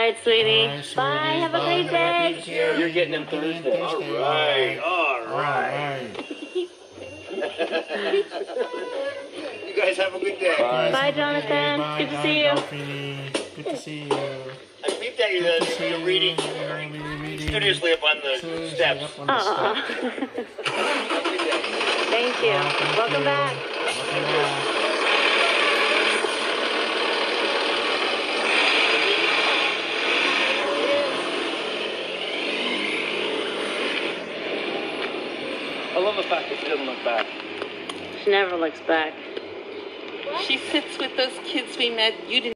right, sweetie. All right, sweetie. Bye. Have a great day. You're getting him Thursday. All right. You guys have a good day. Bye, Jonathan. Bye, Good to see you. Delphine. Good to see you. I peeped at you you're reading studiously up on the steps. Up on the steps. Thank you. Welcome back. Welcome back. I love the fact that she doesn't look back. She never looks back. She sits with those kids we met. You didn't.